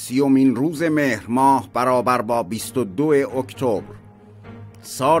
30مین روز مهر ماه برابر با 22 اکتبر سال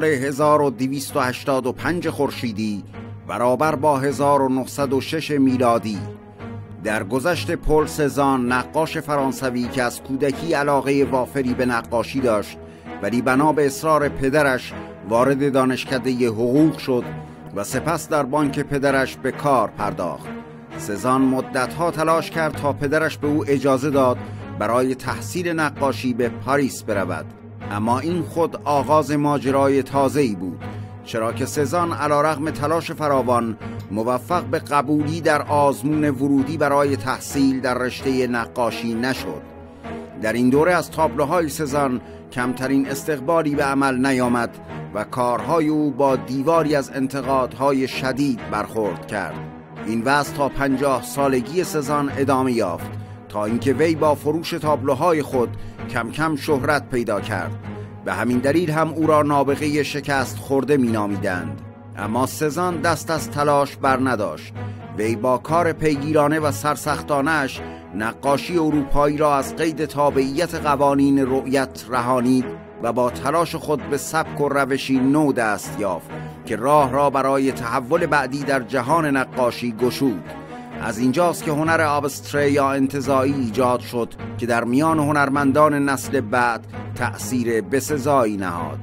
1285 خورشیدی برابر با 1906 میلادی در گذشت پل سزان، نقاش فرانسوی که از کودکی علاقه وافری به نقاشی داشت ولی بنا به اصرار پدرش وارد دانشکده حقوق شد و سپس در بانک پدرش به کار پرداخت. سزان مدتها تلاش کرد تا پدرش به او اجازه داد برای تحصیل نقاشی به پاریس برود، اما این خود آغاز ماجرای تازه‌ای بود، چرا که سزان علیرغم تلاش فراوان موفق به قبولی در آزمون ورودی برای تحصیل در رشته نقاشی نشد. در این دوره از تابلوهای سزان کمترین استقبالی به عمل نیامد و کارهای او با دیواری از انتقادهای شدید برخورد کرد. این وضع تا 50 سالگی سزان ادامه یافت تا اینکه وی با فروش تابلوهای خود کم کم شهرت پیدا کرد. به همین دلیل هم او را نابغه شکست خورده می نامیدند. اما سزان دست از تلاش بر نداشت. وی با کار پیگیرانه و سرسختانش نقاشی اروپایی را از قید تابعیت قوانین رؤیت رهانید و با تلاش خود به سبک و روشی نو دست یافت که راه را برای تحول بعدی در جهان نقاشی گشود. از اینجاست که هنر آبستره یا انتزاعی ایجاد شد که در میان هنرمندان نسل بعد تأثیر بسزایی نهاد.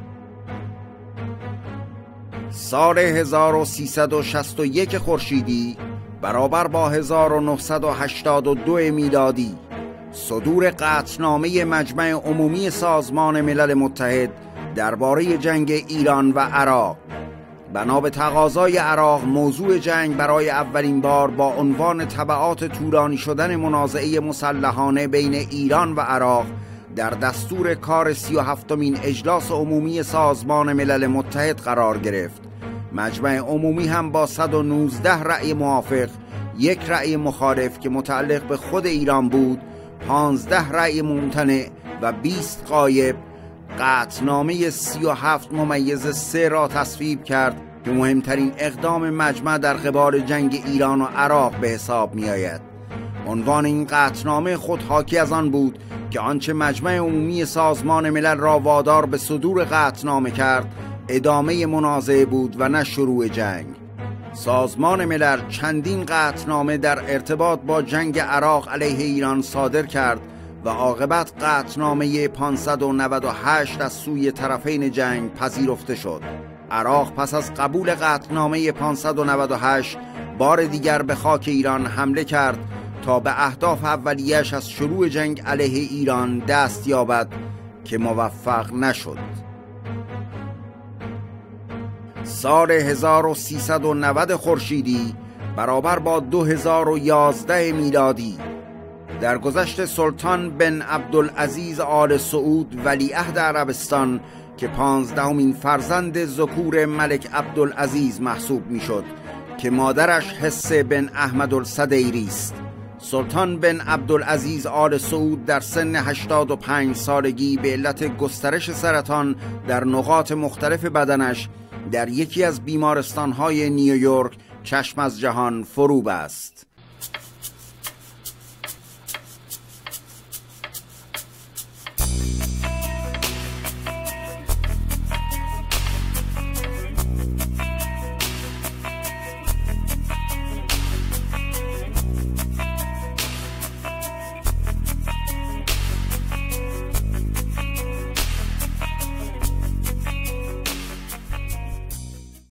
سال 1361 خورشیدی برابر با 1982 میلادی صدور قطعنامه مجمع عمومی سازمان ملل متحد درباره جنگ ایران و عراق. بنا به تقاضای عراق، موضوع جنگ برای اولین بار با عنوان تبعات طولانی شدن منازعه مسلحانه بین ایران و عراق در دستور کار 37مین اجلاس عمومی سازمان ملل متحد قرار گرفت. مجمع عمومی هم با 119 رأی موافق، 1 رأی مخالف که متعلق به خود ایران بود، 15 رأی ممتنع و 20 غایب، قطعنامه 37-3 را تصویب کرد که مهمترین اقدام مجمع در قبال جنگ ایران و عراق به حساب می آید. عنوان این قطعنامه خود حاکی از آن بود که آنچه مجمع عمومی سازمان ملل را وادار به صدور قطعنامه کرد ادامه منازعه بود و نه شروع جنگ. سازمان ملل چندین قطعنامه در ارتباط با جنگ عراق علیه ایران صادر کرد و عاقبت قطعنامه 598 از سوی طرفین جنگ پذیرفته شد. عراق پس از قبول قطعنامه 598 بار دیگر به خاک ایران حمله کرد تا به اهداف اولیه‌اش از شروع جنگ علیه ایران دست یابد که موفق نشد. سال 1390 خورشیدی برابر با 2011 میلادی در گذشت سلطان بن عبدالعزیز آل سعود ولیعهد عربستان که 15مین فرزند ذکور ملک عبدالعزیز محسوب میشد که مادرش حصه بن احمد الصدیری است. سلطان بن عبدالعزیز آل سعود در سن 85 سالگی به علت گسترش سرطان در نقاط مختلف بدنش در یکی از بیمارستان‌های نیویورک چشم از جهان فرو بست.